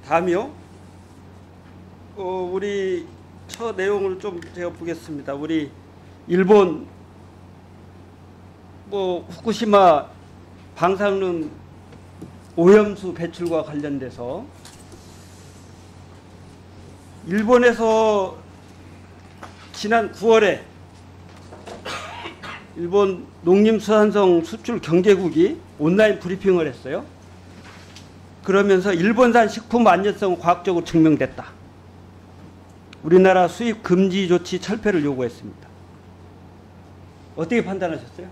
다음이요. 우리 첫 내용을 좀 제가 보겠습니다. 우리 일본 후쿠시마 방사능 오염수 배출과 관련돼서 일본에서 지난 9월에 일본 농림수산성 수출 경제국이 온라인 브리핑을 했어요. 그러면서 일본산 식품 안전성은 과학적으로 증명됐다. 우리나라 수입 금지 조치 철폐를 요구했습니다. 어떻게 판단하셨어요?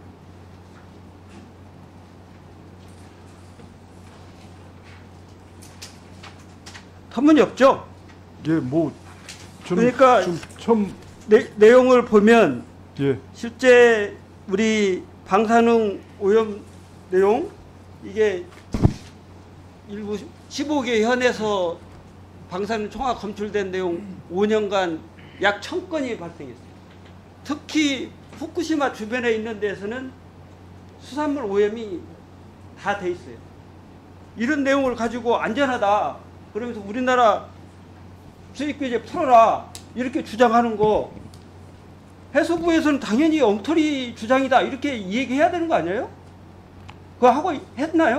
터무니없죠? 예, 뭐 그러니까 좀 처음 내용을 보면 예. 실제 우리 방사능 오염 내용 이게 일부 15개 현에서 방사능 총합 검출된 내용 5년간 약 1000건이 발생했어요. 특히 후쿠시마 주변에 있는 데서는 수산물 오염이 다 돼 있어요. 이런 내용을 가지고 안전하다 그러면서 우리나라 수입규제 풀어라 이렇게 주장하는 거 해수부에서는 당연히 엉터리 주장이다 이렇게 얘기해야 되는 거 아니에요? 그거 하고 했나요?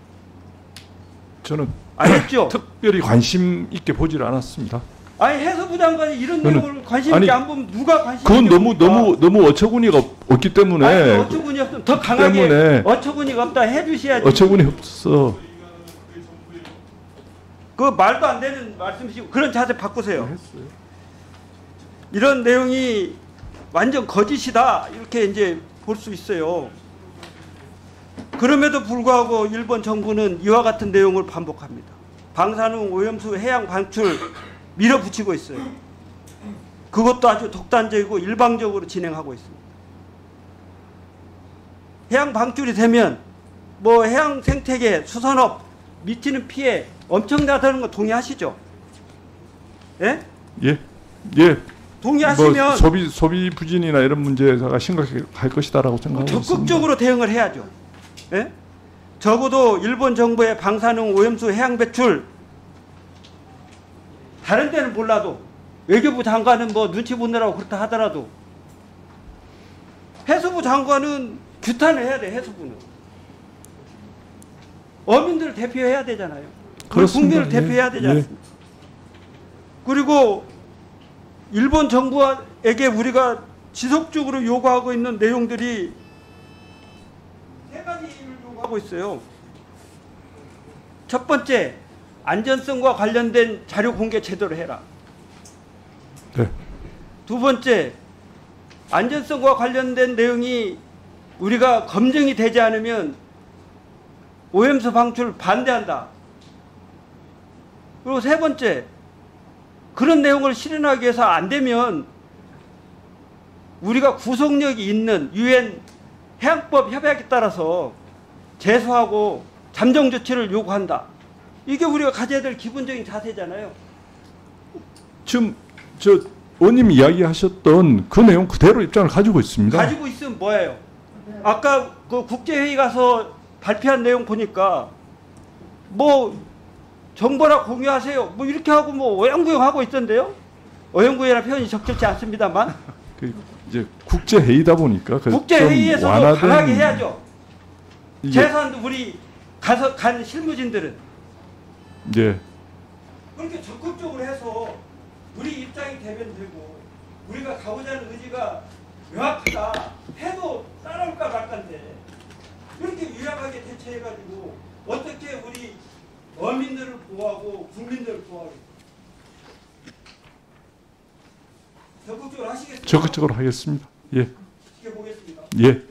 저는 안 했죠? 특별히 관심 있게 보질 않았습니다. 아니 해수부 장관이 이런 내용을 관심 있게 안 보면 누가 관심 그건 있게 너무 어처구니가 없기 때문에. 아니, 어처구니 없으면 더 강하게 어처구니가 없다 해주셔야지. 어처구니 없어. 그 말도 안 되는 말씀이시고 그런 자세 바꾸세요. 이런 내용이 완전 거짓이다 이렇게 이제 볼 수 있어요. 그럼에도 불구하고 일본 정부는 이와 같은 내용을 반복합니다. 방사능 오염수 해양 방출 밀어붙이고 있어요. 그것도 아주 독단적이고 일방적으로 진행하고 있습니다. 해양 방출이 되면 해양 생태계, 수산업 미치는 피해 엄청나다는 거 동의하시죠? 예? 예. 예. 동의하시면 소비 부진이나 이런 문제가 심각할 것이다라고 생각하고 있습니다. 적극적으로 대응을 해야죠. 예? 적어도 일본 정부의 방사능 오염수 해양 배출 다른 데는 몰라도 외교부 장관은 눈치 보느라고 그렇다 하더라도 해수부 장관은 규탄을 해야 돼. 해수부는 어민들을 대표해야 되잖아요. 그렇습니다. 국민을 대표해야 되지 않습니까? 그리고 일본 정부에게 우리가 지속적으로 요구하고 있는 내용들이 세 가지를 요구하고 있어요. 첫 번째, 안전성과 관련된 자료 공개 제대로 해라. 네. 두 번째, 안전성과 관련된 내용이 우리가 검증이 되지 않으면 오염수 방출 반대한다. 그리고 세 번째, 그런 내용을 실현하기 위해서 안 되면 우리가 구속력이 있는 유엔 해양법 협약에 따라서 제소하고 잠정 조치를 요구한다. 이게 우리가 가져야 될 기본적인 자세잖아요. 지금 의원님 이야기하셨던 그 내용 그대로 입장을 가지고 있습니다. 가지고 있으면 뭐예요? 아까 그 국제회의 가서 발표한 내용 보니까 정보나 공유하세요. 이렇게 하고 어영부영 하고 있던데요. 어영부영이라는 표현이 적절치 않습니다만. 이제 국제 회의다 보니까 국제회의에서도 강하게 해야죠. 재산도 우리 간 실무진들은 예. 그렇게 적극적으로 해서 우리 입장이 대변되고 우리가 가고자 하는 의지가 명확하다 해도 따라올까 말까인데 그렇게 유약하게 대처해가지고 어떻게 우리 어민들을 보호하고 국민들을 보호하고 적극적으로 하시겠습니까? 적극적으로 하겠습니다. 예. 지켜보겠습니다. 예.